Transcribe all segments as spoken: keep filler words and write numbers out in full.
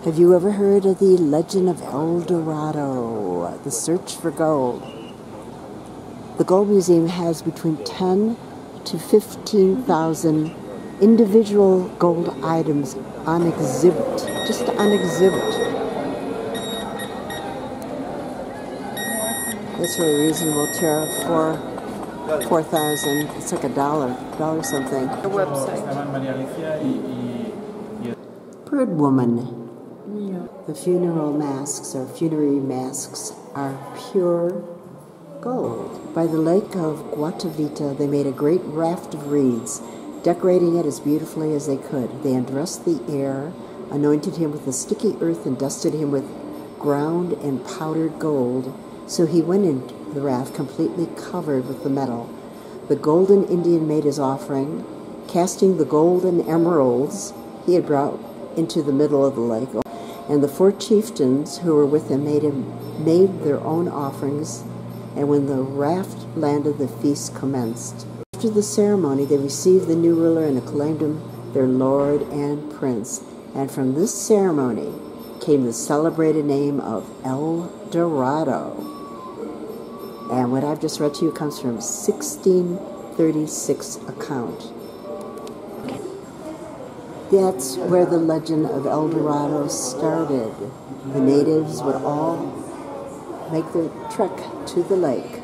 Have you ever heard of the legend of El Dorado, the search for gold? The Gold Museum has between ten to fifteen thousand individual gold items on exhibit, just on exhibit. That's really reasonable tariff for four thousand. It's like a dollar, dollar something. The website. Bird woman. The funeral masks or funerary masks are pure gold. By the Lake of Guatavita, they made a great raft of reeds, decorating it as beautifully as they could. They undressed the heir, anointed him with the sticky earth, and dusted him with ground and powdered gold, so he went into the raft completely covered with the metal. The golden Indian made his offering, casting the golden emeralds he had brought into the middle of the lake. And the four chieftains who were with him made him made their own offerings, and when the raft landed, the feast commenced. After the ceremony, they received the new ruler and acclaimed him their lord and prince. And from this ceremony came the celebrated name of El Dorado. And what I've just read to you comes from sixteen thirty-six account. That's where the legend of El Dorado started. The natives would all make their trek to the lake.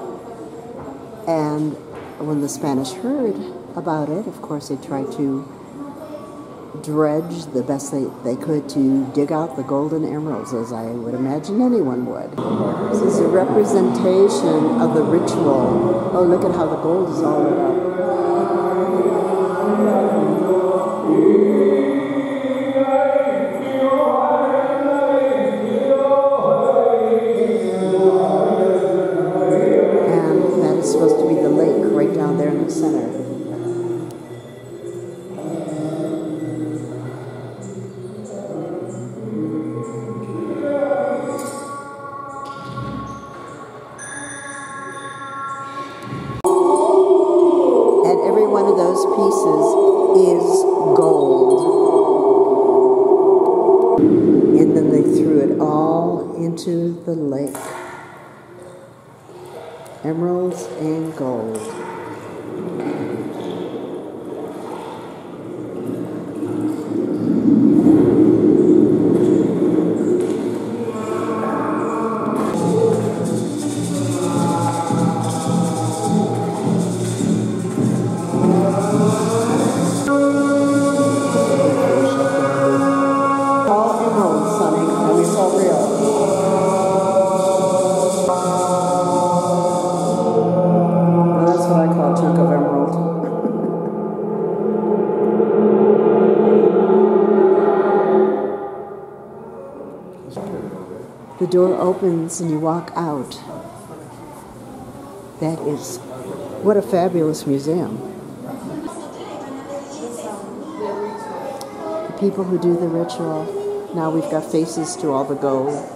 And when the Spanish heard about it, of course, they tried to dredge the best they, they could to dig out the golden emeralds, as I would imagine anyone would. This is a representation of the ritual. Oh, look at how the gold is all lit up. Supposed to be the lake right down there in the center. And every one of those pieces is gold. And then they threw it all into the lake. Emeralds and gold. All emeralds, honey. I mean, it's all real. Chunk of emerald. The door opens and you walk out. That is, what a fabulous museum. The people who do the ritual, now we've got faces to all the gold.